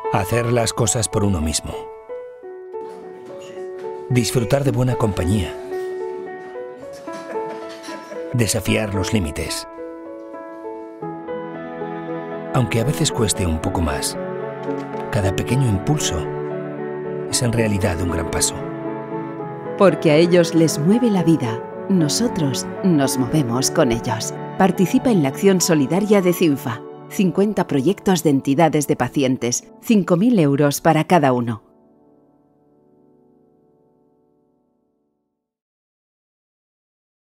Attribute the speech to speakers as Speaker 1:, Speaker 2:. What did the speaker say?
Speaker 1: Hacer las cosas por uno mismo. Disfrutar de buena compañía. Desafiar los límites. Aunque a veces cueste un poco más, cada pequeño impulso es en realidad un gran paso.
Speaker 2: Porque a ellos les mueve la vida, nosotros nos movemos con ellos. Participa en la acción solidaria de CINFA. 50 proyectos de entidades de pacientes, 5.000 euros para cada uno.